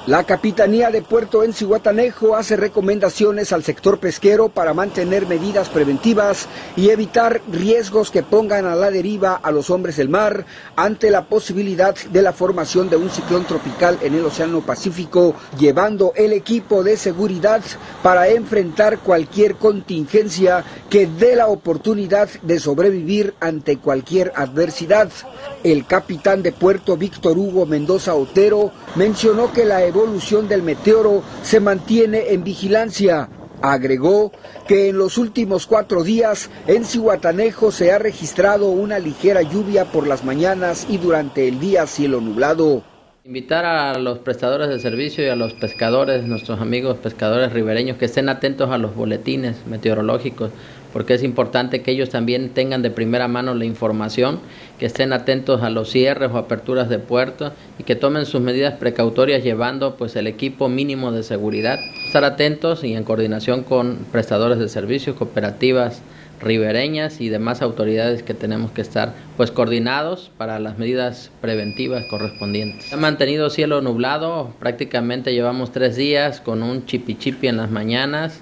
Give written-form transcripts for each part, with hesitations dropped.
La Capitanía de Puerto en Zihuatanejo hace recomendaciones al sector pesquero para mantener medidas preventivas y evitar riesgos que pongan a la deriva a los hombres del mar ante la posibilidad de la formación de un ciclón tropical en el Océano Pacífico, llevando el equipo de seguridad para enfrentar cualquier contingencia que dé la oportunidad de sobrevivir ante cualquier adversidad. El capitán de Puerto, Víctor Hugo Mendoza Otero, mencionó que la evolución del meteoro se mantiene en vigilancia. Agregó que en los últimos 4 días en Zihuatanejo se ha registrado una ligera lluvia por las mañanas y durante el día cielo nublado. Invitar a los prestadores de servicio y a los pescadores, nuestros amigos pescadores ribereños, que estén atentos a los boletines meteorológicos, porque es importante que ellos también tengan de primera mano la información, que estén atentos a los cierres o aperturas de puertos y que tomen sus medidas precautorias llevando pues el equipo mínimo de seguridad. Estar atentos y en coordinación con prestadores de servicios, cooperativas ribereñas y demás autoridades que tenemos que estar pues coordinados para las medidas preventivas correspondientes. Se ha mantenido cielo nublado, prácticamente llevamos 3 días con un chipi en las mañanas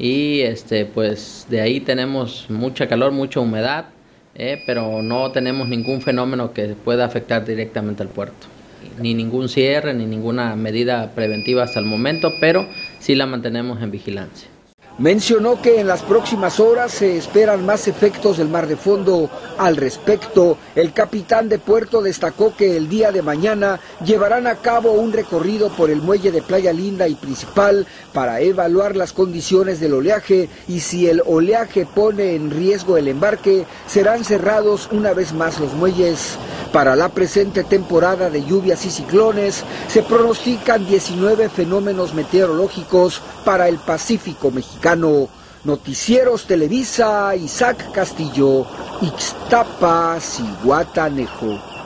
y pues de ahí tenemos mucha calor, mucha humedad, pero no tenemos ningún fenómeno que pueda afectar directamente al puerto. Ni ningún cierre, ni ninguna medida preventiva hasta el momento, pero sí la mantenemos en vigilancia. Mencionó que en las próximas horas se esperan más efectos del mar de fondo. Al respecto, el capitán de Puerto destacó que el día de mañana llevarán a cabo un recorrido por el muelle de Playa Linda y Principal para evaluar las condiciones del oleaje y si el oleaje pone en riesgo el embarque, serán cerrados una vez más los muelles. Para la presente temporada de lluvias y ciclones, se pronostican 19 fenómenos meteorológicos para el Pacífico mexicano. Noticieros Televisa, Isaac Castillo, Ixtapa, Zihuatanejo.